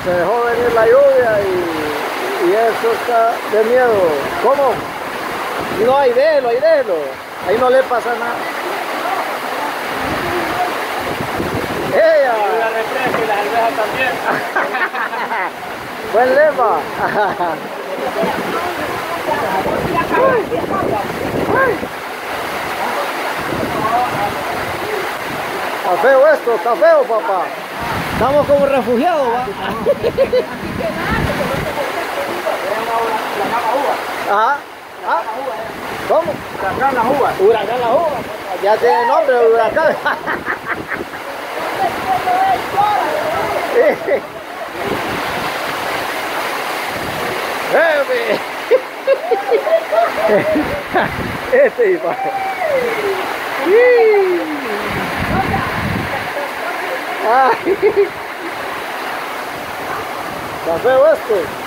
se dejó venir la lluvia y eso está de miedo. ¿Cómo? No, ahí déjelo, ahí déjelo. Ahí no le pasa nada. ¡Ella! Y la refresca y las alvejas también. Buen lema. Está feo esto, está feo, papá. Estamos como refugiados, ¿va? Ajá. ¿Ah? ¿Cómo? Huracán las uvas. Huracán las uvas. Ya tiene nombre de huracán. Este iba. Ay. Está feo esto.